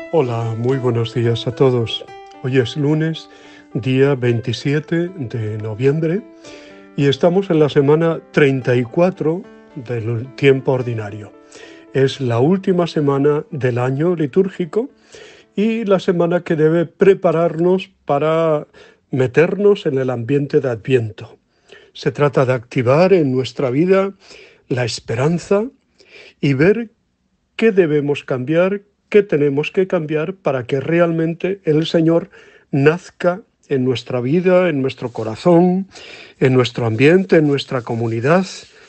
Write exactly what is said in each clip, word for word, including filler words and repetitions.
Hola, muy buenos días a todos. Hoy es lunes, día veintisiete de noviembre, y estamos en la semana treinta y cuatro del tiempo ordinario. Es la última semana del año litúrgico y la semana que debe prepararnos para meternos en el ambiente de Adviento. Se trata de activar en nuestra vida la esperanza y ver qué debemos cambiar, qué tenemos que cambiar para que realmente el Señor nazca en nuestra vida, en nuestro corazón, en nuestro ambiente, en nuestra comunidad,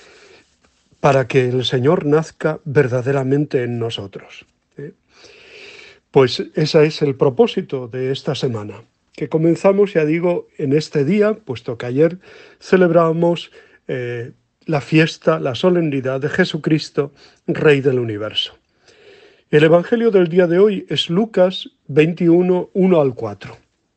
para que el Señor nazca verdaderamente en nosotros. ¿eh? Pues ese es el propósito de esta semana, que comenzamos, ya digo, en este día, puesto que ayer celebramos eh, la fiesta, la solemnidad de Jesucristo, Rey del Universo. El Evangelio del día de hoy es Lucas veintiuno, uno al cuatro.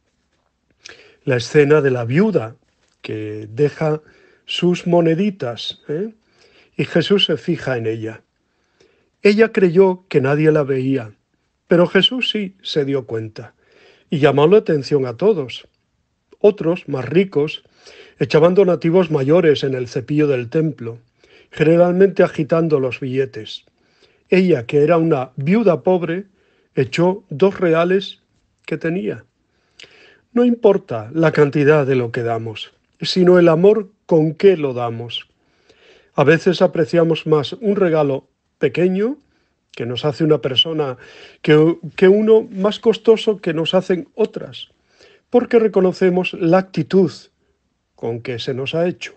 La escena de la viuda que deja sus moneditas, ¿eh? y Jesús se fija en ella. Ella creyó que nadie la veía, pero Jesús sí se dio cuenta y llamó la atención a todos. Otros, más ricos, echaban donativos mayores en el cepillo del templo, generalmente agitando los billetes. Ella, que era una viuda pobre, echó dos reales que tenía. No importa la cantidad de lo que damos, sino el amor con que lo damos. A veces apreciamos más un regalo pequeño que nos hace una persona que, que uno más costoso que nos hacen otras, porque reconocemos la actitud con que se nos ha hecho.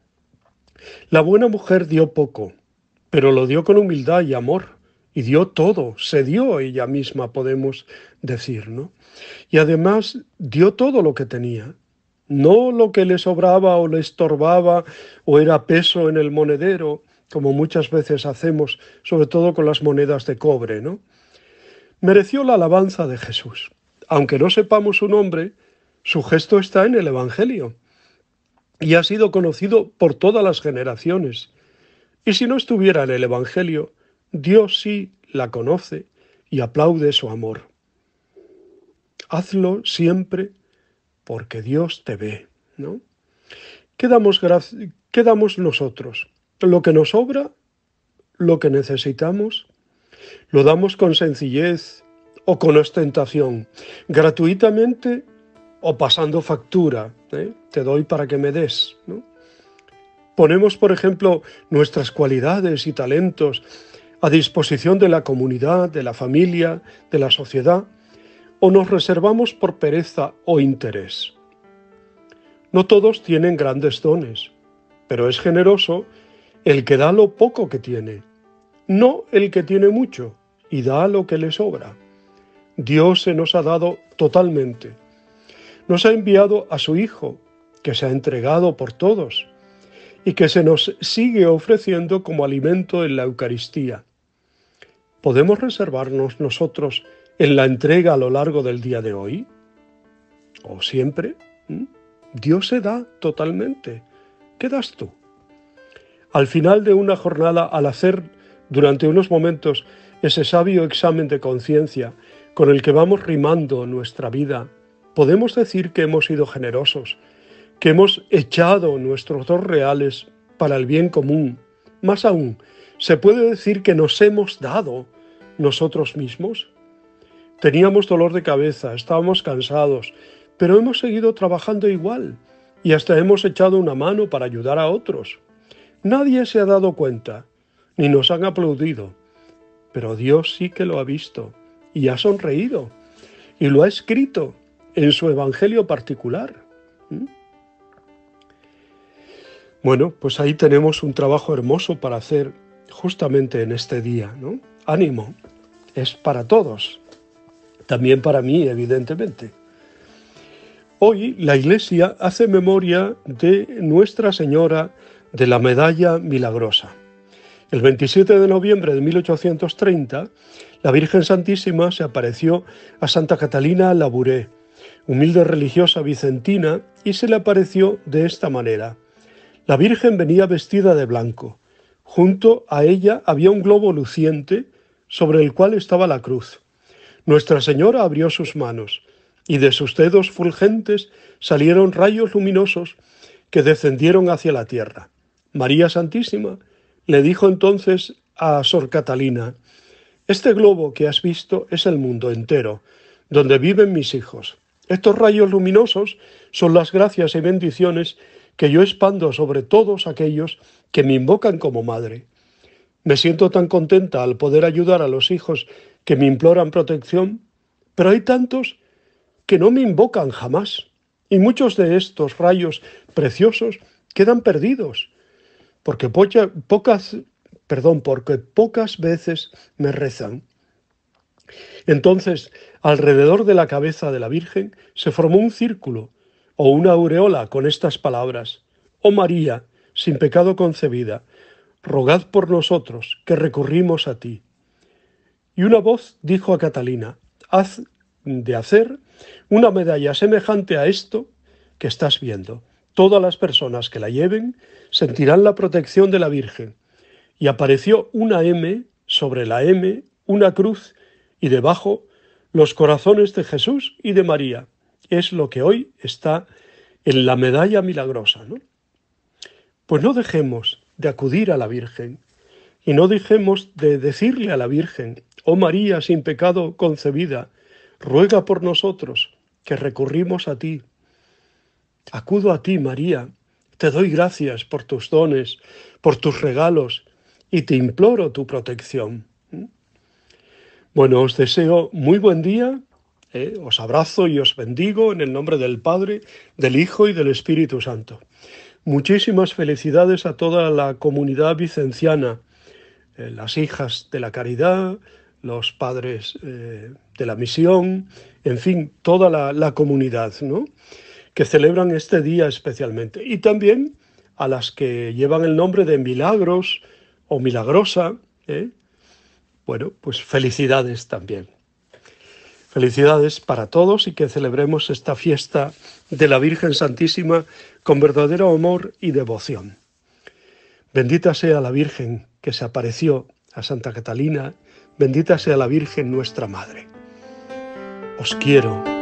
La buena mujer dio poco, pero lo dio con humildad y amor, y dio todo, se dio ella misma, podemos decir, ¿no? Y además dio todo lo que tenía, no lo que le sobraba o le estorbaba o era peso en el monedero, como muchas veces hacemos, sobre todo con las monedas de cobre, ¿no? Mereció la alabanza de Jesús. Aunque no sepamos su nombre, su gesto está en el Evangelio y ha sido conocido por todas las generaciones. Y si no estuviera en el Evangelio, Dios sí la conoce y aplaude su amor. Hazlo siempre porque Dios te ve, ¿no? ¿Qué damos, gracia, qué damos nosotros? ¿Lo que nos sobra? ¿Lo que necesitamos? ¿Lo damos con sencillez o con ostentación? ¿Gratuitamente o pasando factura? ¿eh? Te doy para que me des, ¿no? Ponemos, por ejemplo, nuestras cualidades y talentos a disposición de la comunidad, de la familia, de la sociedad, o nos reservamos por pereza o interés. No todos tienen grandes dones, pero es generoso el que da lo poco que tiene, no el que tiene mucho y da lo que le sobra. Dios se nos ha dado totalmente. Nos ha enviado a su Hijo, que se ha entregado por todos, y que se nos sigue ofreciendo como alimento en la Eucaristía. ¿Podemos reservarnos nosotros en la entrega a lo largo del día de hoy? ¿O siempre? ¿Mm? Dios se da totalmente. ¿Qué das tú? Al final de una jornada, al hacer durante unos momentos ese sabio examen de conciencia con el que vamos rimando nuestra vida, podemos decir que hemos sido generosos, que hemos echado nuestros dos reales para el bien común. Más aún, ¿se puede decir que nos hemos dado nosotros mismos? Teníamos dolor de cabeza, estábamos cansados, pero hemos seguido trabajando igual y hasta hemos echado una mano para ayudar a otros. Nadie se ha dado cuenta, ni nos han aplaudido, pero Dios sí que lo ha visto y ha sonreído y lo ha escrito en su Evangelio particular. ¿Mm? Bueno, pues ahí tenemos un trabajo hermoso para hacer justamente en este día, ¿no? Ánimo, es para todos, también para mí, evidentemente. Hoy la Iglesia hace memoria de Nuestra Señora de la Medalla Milagrosa. El veintisiete de noviembre de mil ochocientos treinta, la Virgen Santísima se apareció a Santa Catalina Labouré, humilde religiosa vicentina, y se le apareció de esta manera. La Virgen venía vestida de blanco. Junto a ella había un globo luciente sobre el cual estaba la cruz. Nuestra Señora abrió sus manos, y de sus dedos fulgentes salieron rayos luminosos que descendieron hacia la tierra. María Santísima le dijo entonces a Sor Catalina: este globo que has visto es el mundo entero, donde viven mis hijos. Estos rayos luminosos son las gracias y bendiciones que yo expando sobre todos aquellos que me invocan como madre. Me siento tan contenta al poder ayudar a los hijos que me imploran protección, pero hay tantos que no me invocan jamás, y muchos de estos rayos preciosos quedan perdidos, porque poca, pocas, perdón, porque pocas veces me rezan. Entonces, alrededor de la cabeza de la Virgen se formó un círculo o una aureola con estas palabras: Oh María, sin pecado concebida, rogad por nosotros que recurrimos a ti. Y una voz dijo a Catalina: haz de hacer una medalla semejante a esto que estás viendo. Todas las personas que la lleven sentirán la protección de la Virgen. Y apareció una M, sobre la M, una cruz, y debajo los corazones de Jesús y de María. Es lo que hoy está en la medalla milagrosa, ¿no? Pues no dejemos de acudir a la Virgen y no dejemos de decirle a la Virgen: oh María, sin pecado concebida, ruega por nosotros que recurrimos a ti. Acudo a ti, María, te doy gracias por tus dones, por tus regalos, y te imploro tu protección. Bueno, os deseo muy buen día, eh, os abrazo y os bendigo en el nombre del Padre, del Hijo y del Espíritu Santo. Muchísimas felicidades a toda la comunidad vicenciana, eh, las hijas de la caridad, los padres eh, de la misión, en fin, toda la, la comunidad, ¿no?, que celebran este día especialmente. Y también a las que llevan el nombre de Milagros o Milagrosa, ¿eh? Bueno, pues felicidades también. Felicidades para todos y que celebremos esta fiesta de la Virgen Santísima con verdadero amor y devoción. Bendita sea la Virgen que se apareció a Santa Catalina, bendita sea la Virgen nuestra Madre. Os quiero.